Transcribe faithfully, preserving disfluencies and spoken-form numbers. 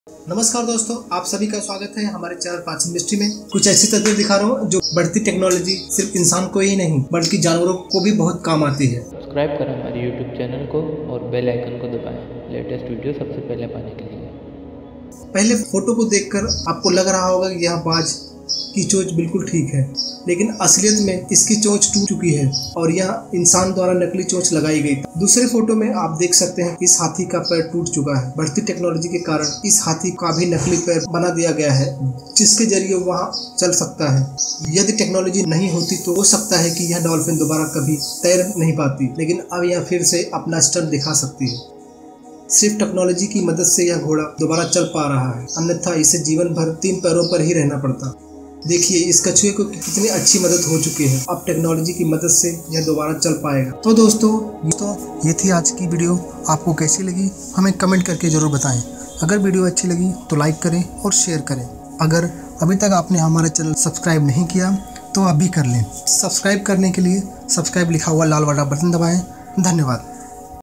नमस्कार दोस्तों, आप सभी का स्वागत है हमारे चैनल प्राचीन मिस्ट्री में। कुछ ऐसी तस्वीर दिखा रहा हूँ जो बढ़ती टेक्नोलॉजी सिर्फ इंसान को ही नहीं बल्कि जानवरों को भी बहुत काम आती है। सब्सक्राइब करें हमारे यूट्यूब चैनल को और बेल आइकन को दबाएं लेटेस्ट वीडियो सबसे पहले पाने के लिए। पहले फोटो को देखकर आपको लग रहा होगा कि यह बाज की चोंच बिल्कुल ठीक है, लेकिन असलियत में इसकी चोंच टूट चुकी है और यह इंसान द्वारा नकली चोंच लगाई गई। दूसरे फोटो में आप देख सकते हैं इस हाथी का पैर टूट चुका है। बढ़ती टेक्नोलॉजी के कारण इस हाथी का भी नकली पैर बना दिया गया है जिसके जरिए वह चल सकता है। यदि टेक्नोलॉजी नहीं होती तो हो सकता है कि यह डॉल्फिन दोबारा कभी तैर नहीं पाती, लेकिन अब यह फिर से अपना स्टंट दिखा सकती है। सिर्फ टेक्नोलॉजी की मदद से यह घोड़ा दोबारा चल पा रहा है, अन्यथा इसे जीवन भर तीन पैरों पर ही रहना पड़ता। देखिए इस कछुए को कितनी अच्छी मदद हो चुकी है, अब टेक्नोलॉजी की मदद से यह दोबारा चल पाएगा। तो दोस्तों तो ये थी आज की वीडियो। आपको कैसी लगी हमें कमेंट करके ज़रूर बताएं। अगर वीडियो अच्छी लगी तो लाइक करें और शेयर करें। अगर अभी तक आपने हमारा चैनल सब्सक्राइब नहीं किया तो अभी कर लें। सब्सक्राइब करने के लिए सब्सक्राइब लिखा हुआ लाल वाला बटन दबाएँ। धन्यवाद।